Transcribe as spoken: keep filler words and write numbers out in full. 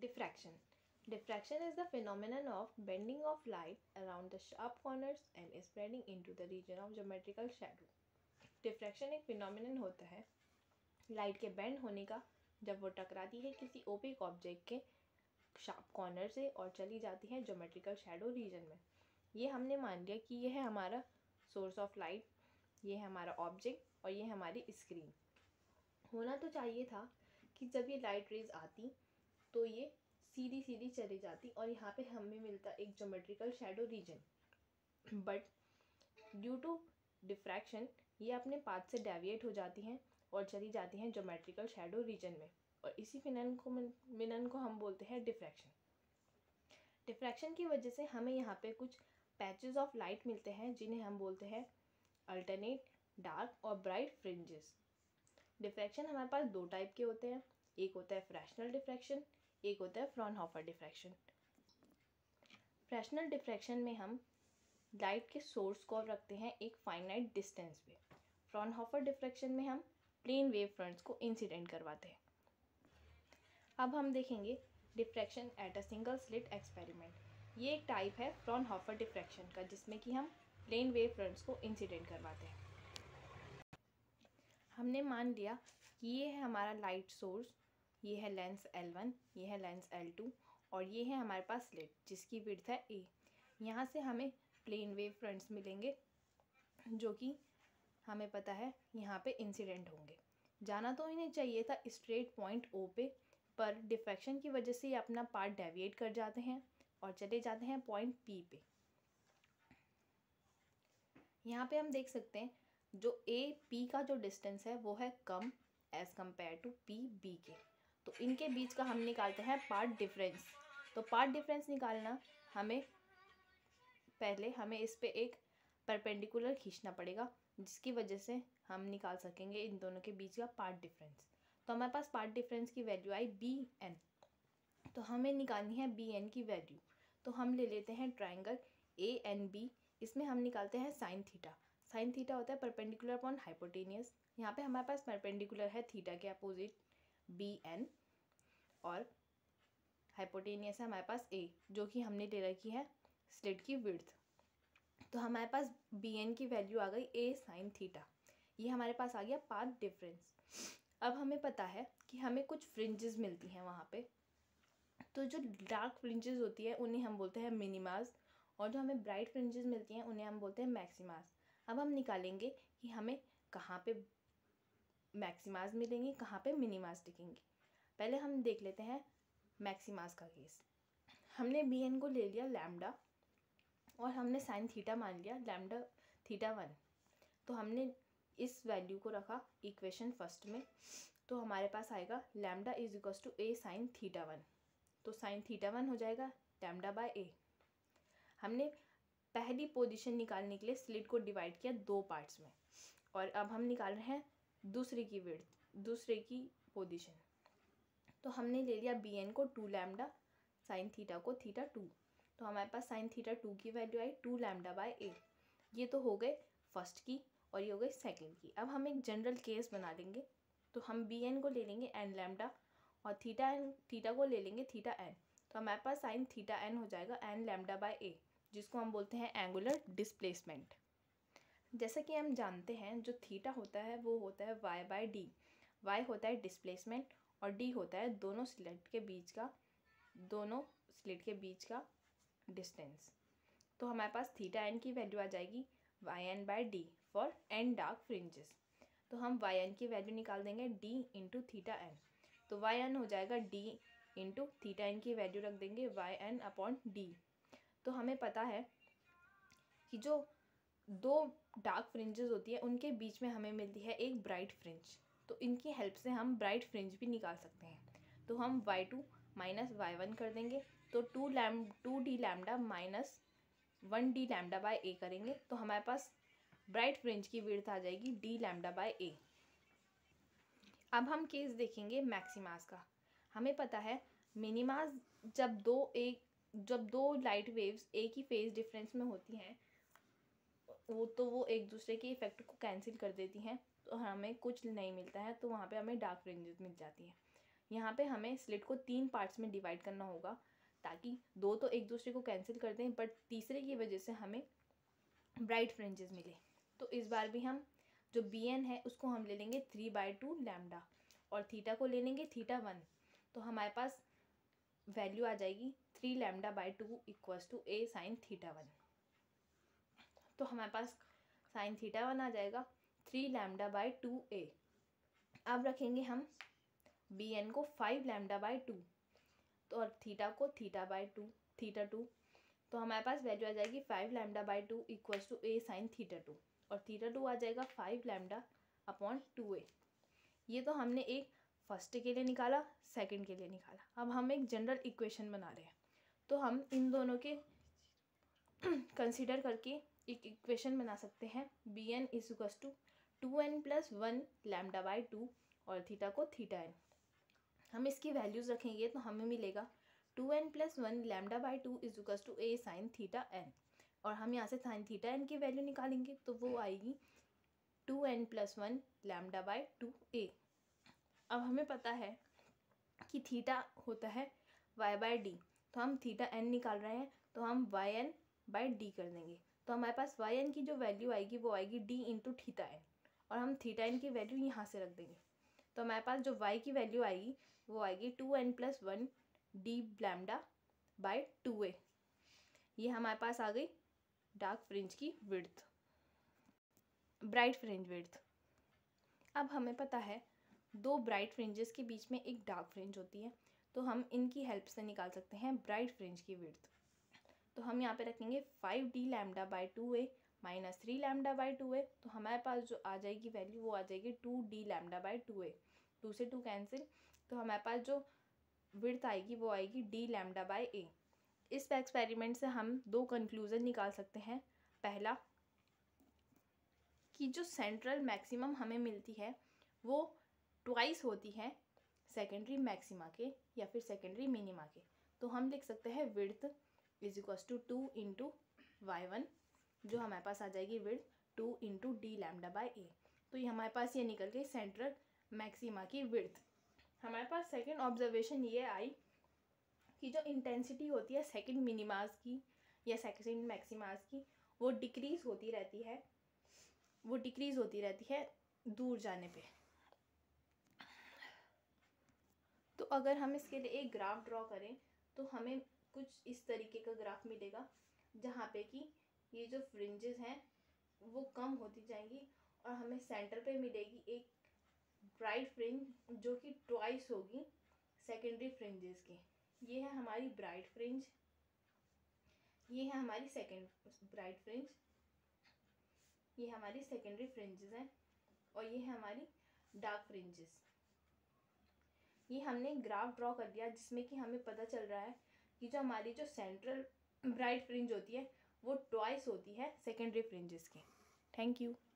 Diffraction. Diffraction is the phenomenon of bending of light around the sharp corners and spreading into the region of geometrical shadow. Diffraction एक phenomenon होता है light के bend होने का जब वो टकराती है किसी ओपेक ऑब्जेक्ट के शार्प कॉर्नर से और चली जाती है ज्योमेट्रिकल शैडो रीजन में। ये हमने मान लिया कि ये है हमारा सोर्स ऑफ लाइट, ये है हमारा ऑब्जेक्ट और ये हमारी स्क्रीन। होना तो चाहिए था कि जब ये लाइट रेज आती तो ये सीधी सीधी चली जाती और यहाँ पे हमें मिलता एक geometrical shadow region, but due to diffraction ये अपने पाथ से डेविएट हो जाती हैं और चली जाती हैं ज्योमेट्रिकल शैडो रीजन में, और इसी फिनन को मिनन को हम बोलते हैं डिफ्रैक्शन। डिफ्रैक्शन की वजह से हमें यहाँ पे कुछ पैचेस ऑफ लाइट मिलते हैं जिन्हें हम बोलते हैं अल्टरनेट डार्क और ब्राइट फ्रिंजेस। डिफ्रैक्शन हमारे पास दो टाइप के होते हैं, एक होता है फ्रैक्शनल डिफ्रैक्शन, एक होता है फ्रॉनहोफर डिफ्रैक्शन। फ्रैक्शनल डिफ्रैक्शन में हम लाइट के सोर्स को रखते हैं एक फाइनाइट डिस्टेंस पे। फ्रॉनहोफर डिफ्रैक्शन में हम प्लेन वेव फ्रंट्स को इंसिडेंट करवाते हैं। अब हम देखेंगे diffraction at a single slit experiment. ये एक टाइप है फ्रॉनहोफर डिफ्रैक्शन का जिसमें कि हम प्लेन वेव फ्रंट्स को इंसिडेंट करवाते हैं। हमने मान लिया कि ये है हमारा लाइट सोर्स, ये है लेंस एल वन, ये है लेंस एल टू और ये है हमारे पास स्लिट जिसकी विड्थ है ए। यहाँ से हमें प्लेन वेव फ्रंट्स मिलेंगे जो कि हमें पता है यहाँ पे इंसिडेंट होंगे। जाना तो इन्हें चाहिए था स्ट्रेट पॉइंट ओ पे, पर डिफ्रैक्शन की वजह से ये अपना पार्ट डेविएट कर जाते हैं और चले जाते हैं पॉइंट पी पे। यहाँ पे हम देख सकते हैं जो ए पी का जो डिस्टेंस है वो है कम as compare to P B के, तो इनके बीच का हम निकालते हैं पार्ट डिफरेंस। तो पार्ट डिफरेंस निकालना हमें पहले हमें इस पे एक परपेंडिकुलर खींचना पड़ेगा जिसकी वजह से हम निकाल सकेंगे इन दोनों के बीच का पार्ट डिफरेंस। तो हमारे पास पार्ट डिफरेंस की वैल्यू आई बी एन, तो हमें निकालनी है बी एन की वैल्यू। तो हम ले लेते हैं ट्राइंगल ए एन बी, इसमें हम निकालते हैं साइन थीटा। साइन थीटा होता है परपेंडिकुलर अपॉन हाइपोटेनियस। यहाँ पे हमारे पास परपेंडिकुलर है थीटा के अपोजिट बी एन और हाइपोटेनियस है हमारे पास ए जो कि हमने ले रखी है स्लिट की विड्थ। तो हमारे पास बी एन की वैल्यू आ गई ए साइन थीटा। ये हमारे पास आ गया पाथ डिफरेंस। अब हमें पता है कि हमें कुछ फ्रिंजेस मिलती हैं वहाँ पे, तो जो डार्क फ्रिंजेस होती है उन्हें हम बोलते हैं मिनिमास और जो हमें ब्राइट फ्रिंजेस मिलती हैं उन्हें हम बोलते हैं मैक्सिमास। अब हम निकालेंगे कि हमें कहाँ पे मैक्सिमास मिलेंगी, कहाँ पे मिनिमास दिखेंगी। पहले हम देख लेते हैं मैक्सिमास का केस। हमने बी एन को ले लिया लैम्डा और हमने साइन थीटा मान लिया लैम्डा थीटा वन। तो हमने इस वैल्यू को रखा इक्वेशन फर्स्ट में, तो हमारे पास आएगा lambda is equal to a sine theta one. तो साइन थीटा वन हो जाएगा लैम्डा बाय ए। हमने पहली पोजीशन निकालने के लिए स्लिट को डिवाइड किया दो पार्ट्स में और अब हम निकाल रहे हैं दूसरे की विड्थ, दूसरे की पोजीशन। तो हमने ले लिया बी एन को टू लैम्डा, साइन थीटा को थीटा टू। तो हमारे पास साइन थीटा टू की वैल्यू आई टू लैम्डा बाय ए। ये तो हो गए फर्स्ट की और ये हो गई सेकंड की। अब हम एक जनरल केस बना लेंगे, तो हम बी एन को ले लेंगे एन लैम्डा और थीटा एन थीटा को ले लेंगे थीटा एन। तो हमारे पास साइन थीटा एन हो जाएगा एन लैम्डा बाय ए, जिसको हम बोलते हैं एंगुलर डिस्प्लेसमेंट। जैसा कि हम जानते हैं जो थीटा होता है वो होता है वाई बाय डी। वाई होता है डिस्प्लेसमेंट और डी होता है दोनों स्लिट के बीच का दोनों स्लिट के बीच का डिस्टेंस। तो हमारे पास थीटा एन की वैल्यू आ जाएगी Y N by D for N dark fringes. तो हम वाई एन की वैल्यू निकाल देंगे डी इंटू थीटा एन। तो वाई एन हो जाएगा डी इंटू थीटा एन की वैल्यू रख देंगे वाई एन अपॉन डी। तो हमें पता है कि जो दो डार्क फ्रिंजेस होती है उनके बीच में हमें मिलती है एक ब्राइट फ्रिंज, तो इनकी हेल्प से हम ब्राइट फ्रिंज भी निकाल सकते हैं। तो हम Y two minus Y one कर देंगे, तो two lam two D lambda minus one D lambda by a करेंगे, तो हमारे पास ब्राइट फ्रिंज की विड्थ आ जाएगी डी लैम्डा बाय ए। अब हम केस देखेंगे मैक्सिमास का। हमें पता है मिनिमास जब दो एक जब दो लाइट वेव्स एक ही फेज डिफरेंस में होती हैं वो तो वो एक दूसरे के इफेक्ट को कैंसिल कर देती हैं, तो हमें कुछ नहीं मिलता है, तो वहाँ पे हमें डार्क फ्रिंजेस मिल जाती हैं। यहाँ पे हमें स्लिट को तीन पार्ट्स में डिवाइड करना होगा, ताकि दो तो एक दूसरे को कैंसिल कर दें, बट तीसरे की वजह से हमें ब्राइट फ्रिंजेस मिले। तो इस बार भी हम जो बी एन है उसको हम ले लेंगे थ्री बाई टू लैम्डा, और थीटा को ले लेंगे थीटा वन। तो हमारे पास वैल्यू आ जाएगी three lambda by two equals to a sine theta one. तो हमारे पास साइन थीटा वन आ जाएगा three lambda by two a. अब रखेंगे हम बी एन को फाइव लैम्डा बाई टू, तो और थीटा को theta by two theta two. तो हमारे पास वैल्यू आ जाएगी five lambda by two equals to a sine theta two, और थीटा टू आ जाएगा five lambda upon two a. ये तो हमने एक फर्स्ट के लिए निकाला, सेकंड के लिए निकाला। अब हम एक जनरल इक्वेशन बना रहे हैं, तो हम इन दोनों के कंसिडर करके एक इक्वेशन बना सकते हैं। B N is equals to two N plus one lambda by two और थीटा को थीटा एन। हम इसकी वैल्यूज़ रखेंगे तो हमें मिलेगा two N plus one lambda by two is equals to a sine theta N, और हम यहाँ से साइन थीटा एन की वैल्यू निकालेंगे तो वो आएगी two N plus one lambda by two a. अब हमें पता है कि थीटा होता है वाई बाई डी, तो हम थीटा एन निकाल रहे हैं तो हम वाई एन बाई डी कर देंगे। तो हमारे पास वाई एन की जो वैल्यू आएगी वो आएगी डी इंटू थीटा एन, और हम थीटा एन की वैल्यू यहाँ से रख देंगे। तो हमारे पास जो y की वैल्यू आएगी वो आएगी two N plus one D lambda by two a. ये हमारे पास आ गई डार्क फ्रिंज की विड्थ, ब्राइट फ्रिंज विड्थ। अब हमें पता है दो ब्राइट फ्रिंजेस के बीच में एक डार्क फ्रिंज होती है, तो हम इनकी हेल्प से निकाल सकते हैं ब्राइट फ्रिंज की विड्थ। तो हम यहाँ पे रखेंगे five D lambda by two a minus three lambda by two a. तो हमारे पास जो आ जाएगी वैल्यू वो आ जाएगी two D lambda by two a, two से टू कैंसिल। तो हमारे पास जो विड्थ आएगी वो आएगी डी लैम्डा बाई ए। इस एक्सपेरिमेंट से हम दो कंक्लूजन निकाल सकते हैं। पहला कि जो सेंट्रल मैक्सिमम हमें मिलती है वो ट्वाइस होती है सेकेंडरी मैक्सिमा के या फिर सेकेंडरी मिनिमा के। तो हम लिख सकते हैं width is equals to two into Y one, जो हमारे पास आ जाएगी width two into D lambda by a. तो ये हमारे पास ये निकल गई सेंट्रल मैक्सिमा की विड्थ। हमारे पास सेकंड ऑब्जर्वेशन ये आई कि जो इंटेंसिटी होती है सेकंड मिनिमास की या सेकंड मैक्सिमास की वो डिक्रीज़ होती रहती है वो डिक्रीज़ होती रहती है दूर जाने पे। तो अगर हम इसके लिए एक ग्राफ ड्रॉ करें तो हमें कुछ इस तरीके का ग्राफ मिलेगा, जहाँ पे कि ये जो फ्रिंजेस हैं वो कम होती जाएंगी और हमें सेंटर पे मिलेगी एक ब्राइट फ्रिंज जो कि ट्वाइस होगी सेकेंडरी फ्रिंजेस के। ये है हमारी ब्राइट फ्रिंज, ये है हमारी सेकेंड ब्राइट फ्रिंज, ये हमारी सेकेंडरी फ्रिंजेस हैं, और ये है हमारी डार्क फ्रिंजेस। ये हमने ग्राफ ड्रॉ कर दिया जिसमें कि हमें पता चल रहा है कि जो हमारी जो सेंट्रल ब्राइट फ्रिंज होती है वो ट्वाइस होती है सेकेंडरी फ्रिंजेस की। Thank you.